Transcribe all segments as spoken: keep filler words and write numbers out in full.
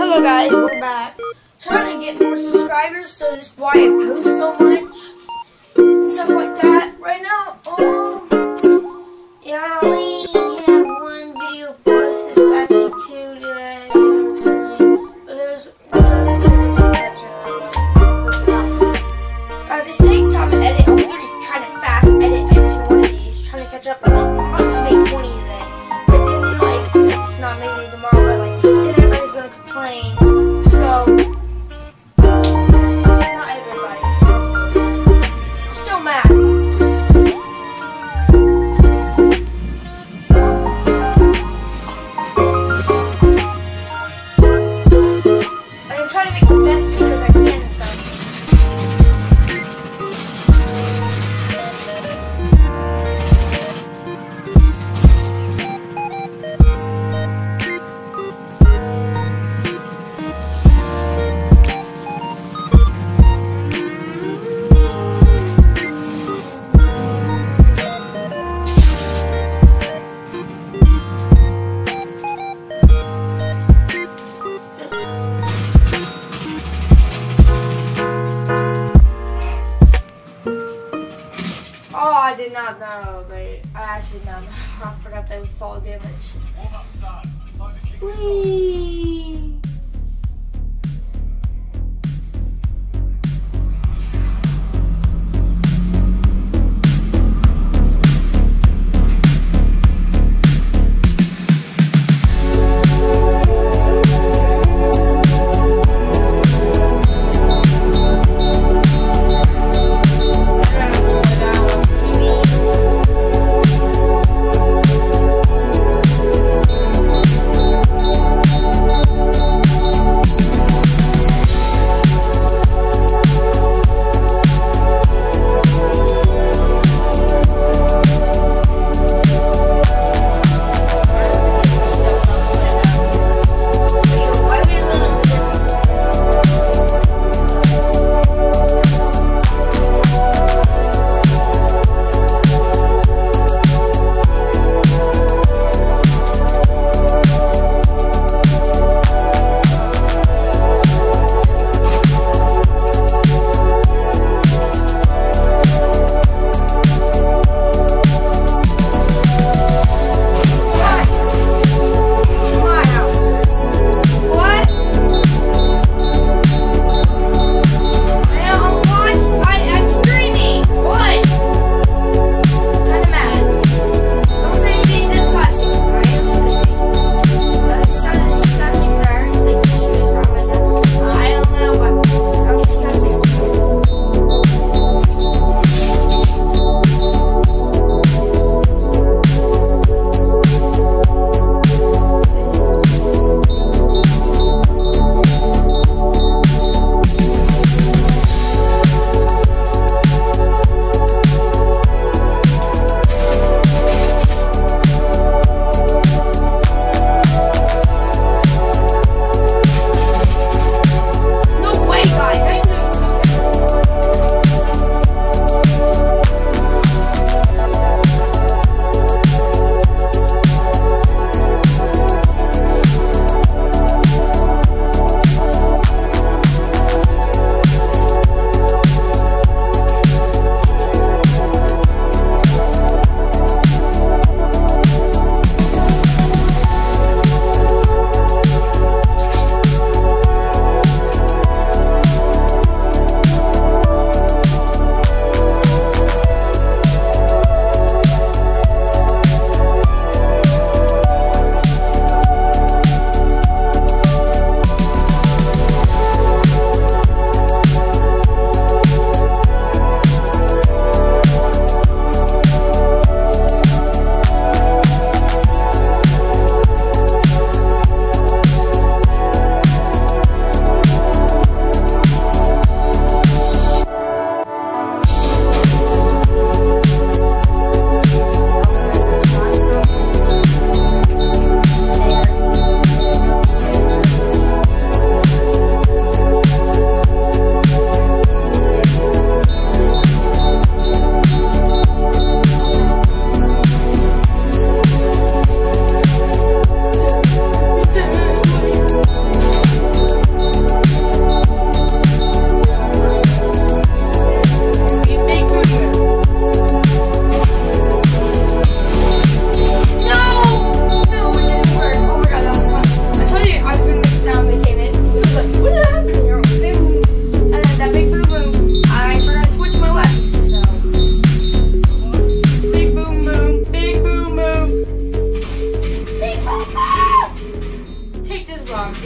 Hello guys, we're back. Trying to get more subscribers, so this is why I post so much and stuff like that. Right now, um, yeah, I only have one video posted. It's actually two today. But there's another two steps. Guys, this takes time to edit. I'm literally trying to fast edit every single one of these, trying to catch up. I'll just make twenty today. But then, like, it's not maybe tomorrow, but like, then everybody's gonna complain. So, not everybody. Still mad. Like, I'm trying to make the best videos I can and stuff. Oh, I did not know. They, I actually did not know. I forgot they would fall damage. Whee!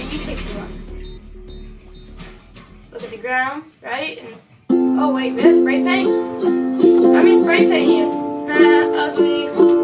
and you take the one. Look at the ground, right? And oh wait, we have spray paint? Let me spray paint you. Ah, ugly.